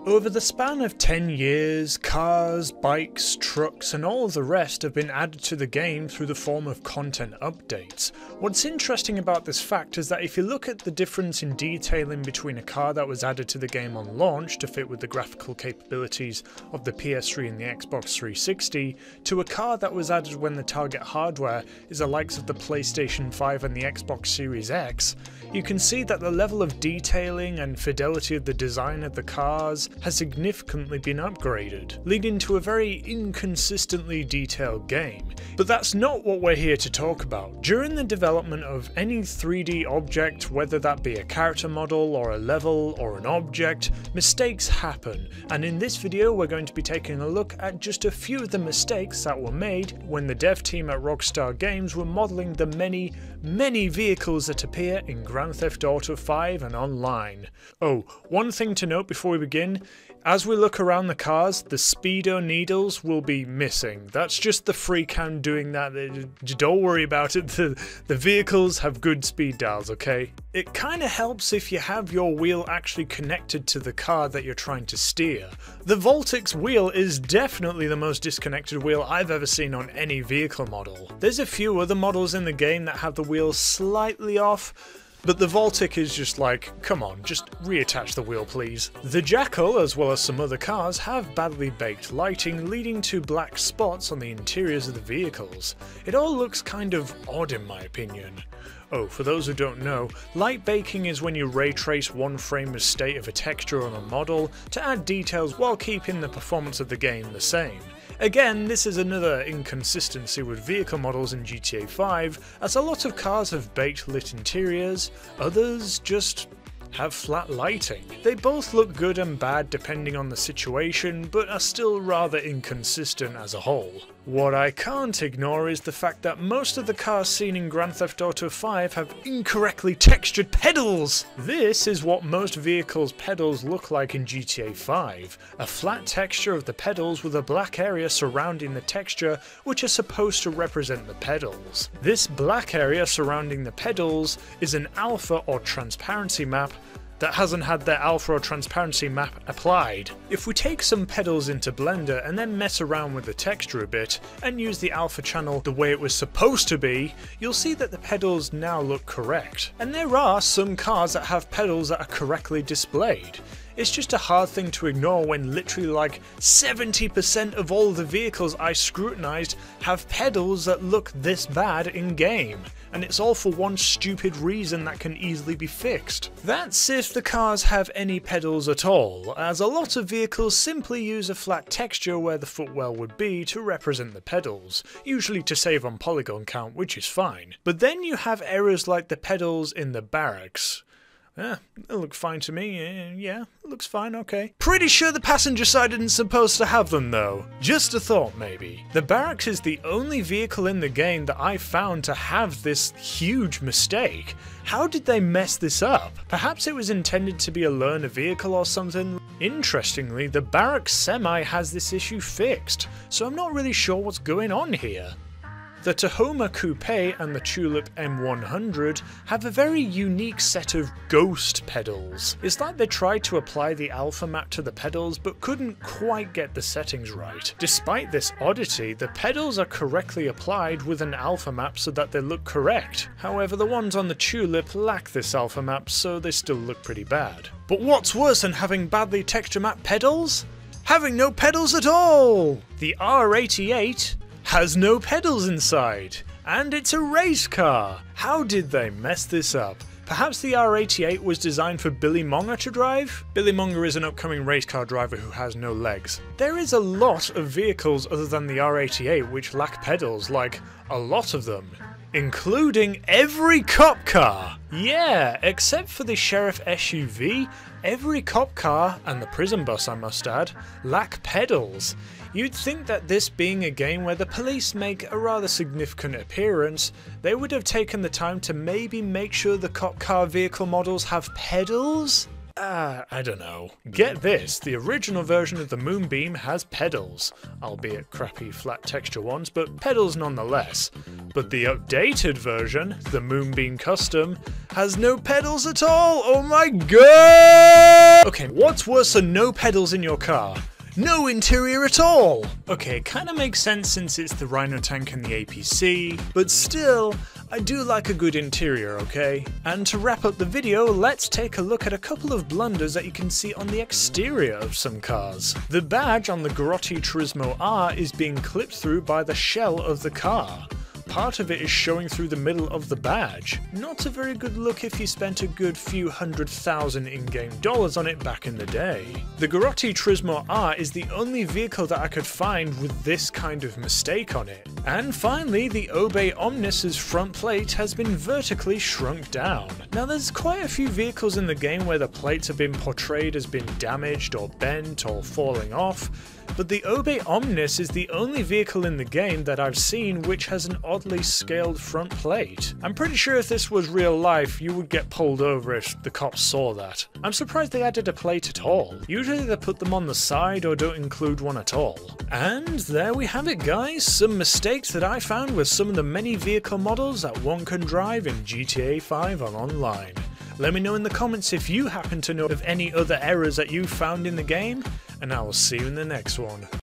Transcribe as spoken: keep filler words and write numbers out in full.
Over the span of ten years, cars, bikes, trucks and all of the rest have been added to the game through the form of content updates. What's interesting about this fact is that if you look at the difference in detailing between a car that was added to the game on launch to fit with the graphical capabilities of the P S three and the Xbox three sixty, to a car that was added when the target hardware is the likes of the PlayStation five and the Xbox Series X, you can see that the level of detailing and fidelity of the design of the cars has significantly been upgraded, leading to a very inconsistently detailed game. But that's not what we're here to talk about. During the development of any three D object, whether that be a character model or a level or an object, mistakes happen, and in this video we're going to be taking a look at just a few of the mistakes that were made when the dev team at Rockstar Games were modelling the many, many vehicles that appear in Grand Theft Auto five and online. Oh, one thing to note before we begin: as we look around the cars, the speedo needles will be missing. That's just the free cam doing that. Don't worry about it. The, the vehicles have good speed dials, okay? It kind of helps if you have your wheel actually connected to the car that you're trying to steer. The Voltix wheel is definitely the most disconnected wheel I've ever seen on any vehicle model. There's a few other models in the game that have the wheel slightly off, but the Voltic is just like, come on, just reattach the wheel please. The Jackal, as well as some other cars, have badly baked lighting, leading to black spots on the interiors of the vehicles. It all looks kind of odd in my opinion. Oh, for those who don't know, light baking is when you ray trace one frame of state of a texture on a model to add details while keeping the performance of the game the same. Again, this is another inconsistency with vehicle models in G T A five, as a lot of cars have baked lit interiors, others just have flat lighting. They both look good and bad depending on the situation, but are still rather inconsistent as a whole. What I can't ignore is the fact that most of the cars seen in Grand Theft Auto five have incorrectly textured pedals! This is what most vehicles' pedals look like in G T A five, a flat texture of the pedals with a black area surrounding the texture which are supposed to represent the pedals. This black area surrounding the pedals is an alpha or transparency map that hasn't had their alpha or transparency map applied. If we take some pedals into Blender and then mess around with the texture a bit and use the alpha channel the way it was supposed to be, you'll see that the pedals now look correct. And there are some cars that have pedals that are correctly displayed. It's just a hard thing to ignore when literally like seventy percent of all the vehicles I scrutinized have pedals that look this bad in game. And it's all for one stupid reason that can easily be fixed. That's if the cars have any pedals at all, as a lot of vehicles simply use a flat texture where the footwell would be to represent the pedals, usually to save on polygon count, which is fine. But then you have errors like the pedals in the barracks. Yeah, it looks fine to me. Uh, yeah, it looks fine, okay. Pretty sure the passenger side isn't supposed to have them though. Just a thought maybe. The barracks is the only vehicle in the game that I found to have this huge mistake. How did they mess this up? Perhaps it was intended to be a learner vehicle or something? Interestingly, the barracks semi has this issue fixed, so I'm not really sure what's going on here. The Tahoma Coupe and the Tulip M one hundred have a very unique set of ghost pedals. It's like they tried to apply the alpha map to the pedals but couldn't quite get the settings right. Despite this oddity, the pedals are correctly applied with an alpha map so that they look correct. However, the ones on the Tulip lack this alpha map, so they still look pretty bad. But what's worse than having badly texture mapped pedals? Having no pedals at all! The R eighty-eight has no pedals inside, and it's a race car. How did they mess this up? Perhaps the R eighty-eight was designed for Billy Monger to drive? Billy Monger is an upcoming race car driver who has no legs. There is a lot of vehicles other than the R eighty-eight which lack pedals, like a lot of them. Including every cop car! Yeah, except for the Sheriff S U V, every cop car, and the prison bus I must add, lack pedals. You'd think that this being a game where the police make a rather significant appearance, they would have taken the time to maybe make sure the cop car vehicle models have pedals? Ah, uh, I don't know. Get this, the original version of the Moonbeam has pedals, albeit crappy flat texture ones, but pedals nonetheless. But the updated version, the Moonbeam Custom, has no pedals at all! Oh my god! Okay, what's worse than no pedals in your car? No interior at all! Okay, it kinda makes sense since it's the Rhino tank and the A P C, but still, I do like a good interior, okay? And to wrap up the video, let's take a look at a couple of blunders that you can see on the exterior of some cars. The badge on the Grotti Turismo R is being clipped through by the shell of the car. Part of it is showing through the middle of the badge. Not a very good look if you spent a good few hundred thousand in-game dollars on it back in the day. The Grotti Turismo R is the only vehicle that I could find with this kind of mistake on it. And finally, the Obey Omnis's front plate has been vertically shrunk down. Now there's quite a few vehicles in the game where the plates have been portrayed as being damaged or bent or falling off, but the Obey Omnis is the only vehicle in the game that I've seen which has an oddly scaled front plate. I'm pretty sure if this was real life, you would get pulled over if the cops saw that. I'm surprised they added a plate at all. Usually they put them on the side or don't include one at all. And there we have it, guys, some mistakes that I found with some of the many vehicle models that one can drive in G T A five or online. Let me know in the comments if you happen to know of any other errors that you found in the game, and I will see you in the next one.